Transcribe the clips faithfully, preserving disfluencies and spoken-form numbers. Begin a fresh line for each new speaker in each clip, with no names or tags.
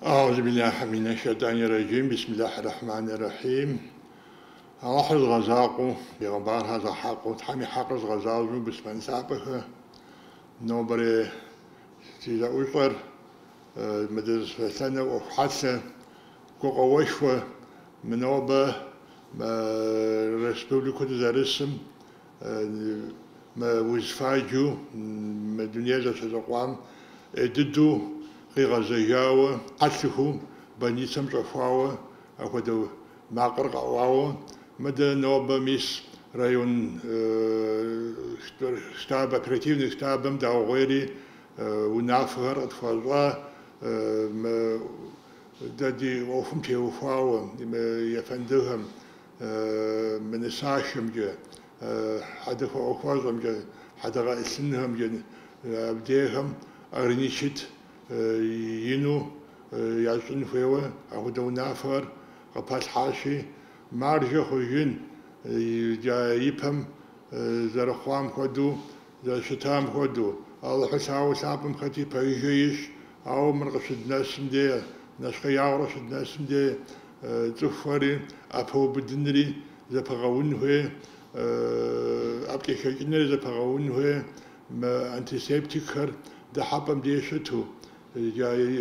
أعوذ بالله من الشيطان الرجيم. بسم الله الرحمن الرحيم. أحد غزاقو بغبار هذا حقو تحمي حق غزاقو بسمن سابقه نوبري تيجا أشغر مدرس سنة وحسن كوكوشوة منوبة رسبوليكو تزارسم ما وزفاجو ما دنيا زاسزقوام اددو غي غزاجاوة قتلهم بني سمجفاوة أخدو ماقر قواوة مدى نوبة ميس رايون شتاب أكريتيفني شتابم داو غيري ونافهر أطفالها ما دادي وفم تيوفاوة يفندهم من الساشم جا حدا فوقفازم جا حدا غايسنهم جا أبديهم أغنيشت ينو يعزون فيوه أخدو نافر قبال حاشي مارجو خوين جا يبهم زرخوام خدو زر شتام خدو الله حساو سابم خدي بيجيش أو من قصد ناسم دي نسخي يعرصد ناسم دي تفوري أبو بدنري زبغاون هوي أبكي شجنري زبغاون هوي ما أنتيسيبتيكر ده حبم دي شتو جاي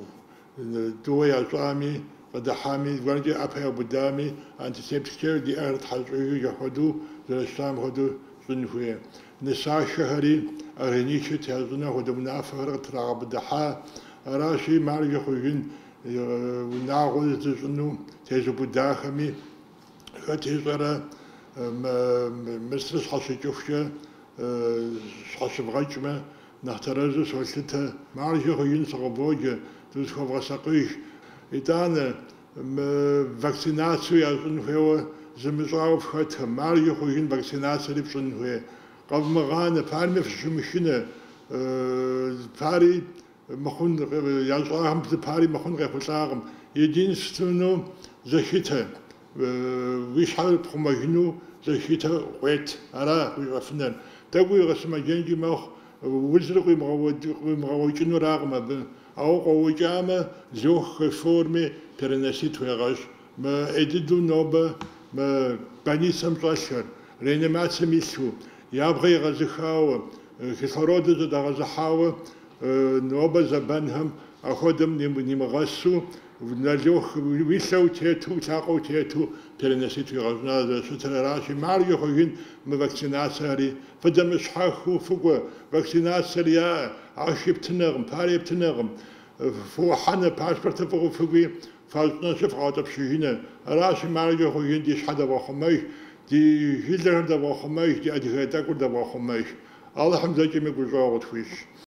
دويا زامي قد حامي ورجع أبها بدامي أنت سبتكير دي أرد حزوي يهودو زلسلام هدو صنفوية نساء شهري أغنيشة تهزنا هدو منافر تراب دحا راشي مارجع خوين وناغل تزنو تهزو بداخمي فتهزرا مسترس حشي جفشة حشي بغجمة نحترزو سوالتها مارجع خوين صغبوجة تزخو غساقيش إتانا فاكسيناسيو يازون فيها زمزاو فخاتها ماريو خوين فاكسيناسيو لبسون فيها قبل مغانا فارمي في شمشينا فاري مخون يازوهم بتفاري مخون غيخوصاهم يدين ستونو زشيتها ويشحال بخمجنو زشيتها قويت أرا ويغفنان تقوي غسما جنجي مخ وزرقي مغاوجنو راغما أو قوجامة زوخ فورمي переносить вираж ما أديدو نوبة ما بني سمطاشر رينيماتسي ميسو يابغي غزخاوة كسرودة دا غزخاوة نوبة زبانهم أخدم نمغسو نالوخ ويسو تيتو تاقو تيتو переносить вираж نازا ستراراشي ماريو خوين ما فاكسيناساري فدمش حاخو فوق فاكسيناساري يا عاشب تنغم باريب تنغم فو حنا باسبورت فوق فوقي فالنا شوف عاد بشينا راشي مارجو خوين دي شحدا واخماش دي هيلر دا واخماش دي ادي هتا كل دا واخماش الله حمد جميع جوجوت فيش